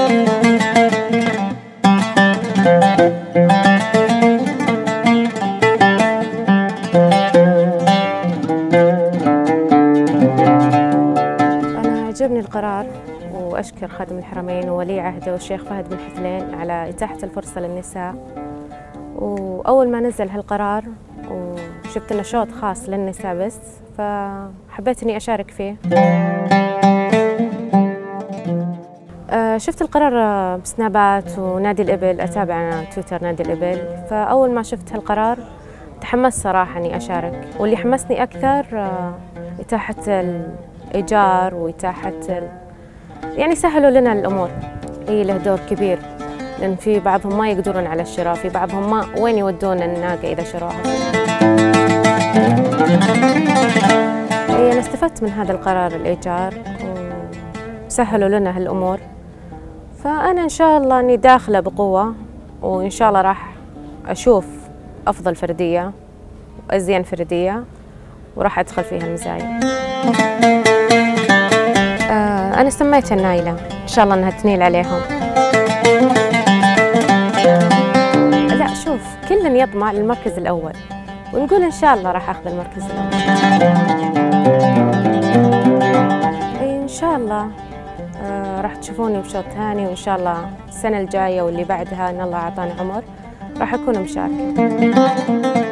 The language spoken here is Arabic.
أنا عجبني القرار، وأشكر خادم الحرمين وولي عهده والشيخ فهد بن حسلين على إتاحة الفرصة للنساء. وأول ما نزل هالقرار وشفت إنه شوط خاص للنساء بس، فحبيت إني أشارك فيه. شفت القرار بسنابات ونادي الإبل، أتابع تويتر نادي الإبل، فأول ما شفت هالقرار تحمست صراحة إني أشارك. واللي حمسني أكثر إتاحة الإيجار وإتاحة يعني سهلوا لنا الأمور، له دور كبير، لأن في بعضهم ما يقدرون على الشراء، في بعضهم ما وين يودون الناقة إذا شروها. أنا استفدت من هذا القرار الإيجار وسهلوا لنا هالأمور، فأنا إن شاء الله أني داخلة بقوة، وإن شاء الله راح أشوف أفضل فردية وأزين فردية وراح أدخل فيها المزايا. أنا سميتها النايلة، إن شاء الله أنها تنيل عليهم. لا شوف، كل يطمع للمركز الأول، ونقول إن شاء الله راح أخذ المركز الأول. إن شاء الله راح تشوفوني بشوط ثاني، وإن شاء الله السنة الجاية واللي بعدها إن الله أعطاني عمر راح أكون مشاركة.